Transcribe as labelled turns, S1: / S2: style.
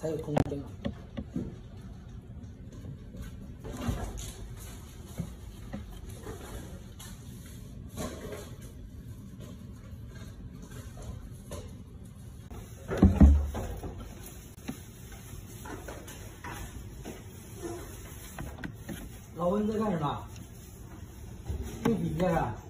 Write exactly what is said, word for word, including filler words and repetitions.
S1: 才有空间啊。老温在干什么？用笔在干。